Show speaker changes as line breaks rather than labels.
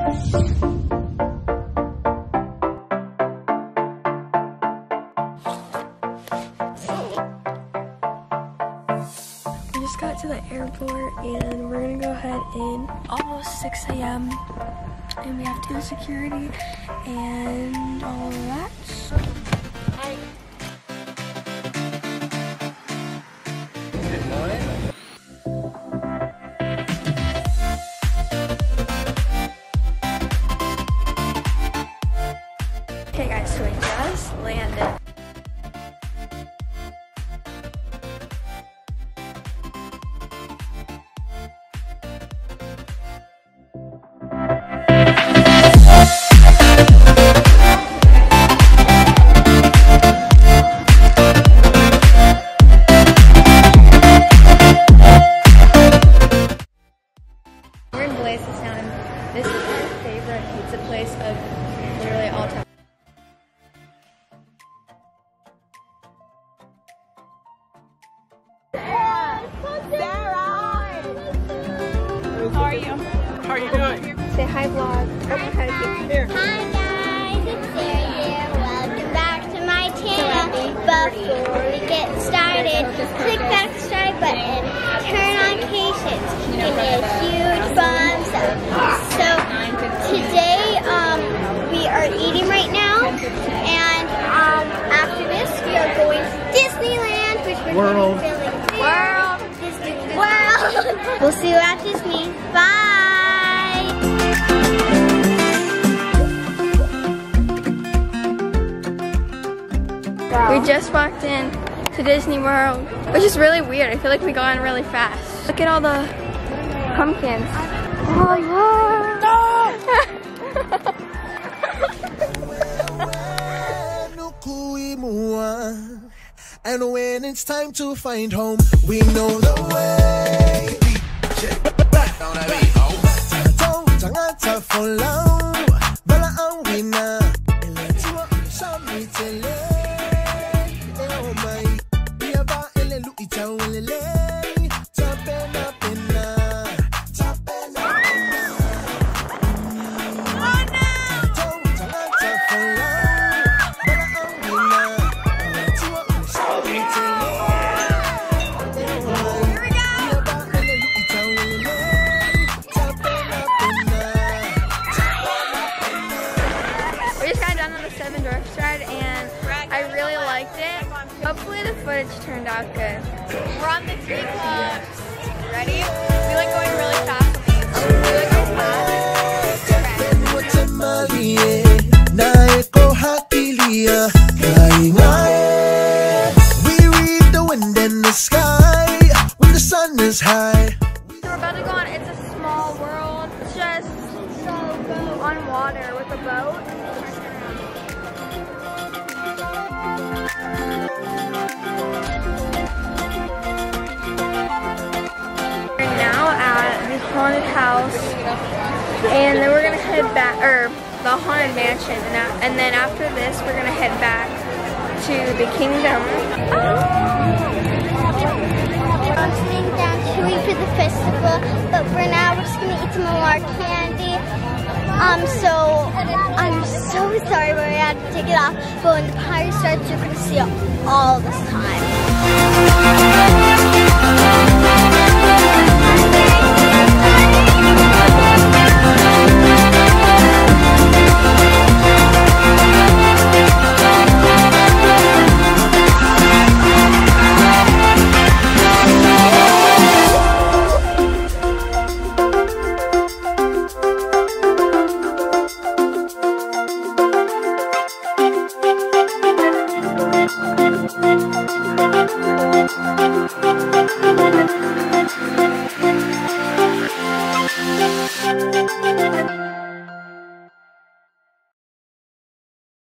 We just got to the airport and we're gonna go ahead in almost 6 a.m. and we have to do security and all of that.
Good morning.
Okay guys, so we just landed. We're in Blazestown. This is our favorite pizza place of literally all time.
How are you doing?
Say hi, vlog.
Here.
Hi guys, it's Sarah here. Welcome back to my channel. Before we get started, click that subscribe button, turn on notifications, give me a huge thumbs up. So today we are eating right now, and after this we are going to Disneyland, which we're
World.
Disney World. We'll see you at Disney. Bye.
We just walked in to Disney World, which is really weird. I feel like we got in really fast. Look at all the pumpkins. Oh,
and when it's time to find home, we know the way. For long, bala ang wina.
Hopefully the footage turned out good.
We're on the tree clubs. Ready? We like going really fast on these. We like going
fast. We read the wind in the sky when the sun is high.
So we're about to go on It's a Small World. It's just on water with a boat. We're now at the haunted house, and then we're gonna head back, or the haunted mansion, and then after this we're gonna head back to the kingdom.
I'm sitting down chewing for the festival, but for now we're just gonna eat some more candy. So I'm so sorry we had to take it off, but when the party starts, you're gonna see it all this time.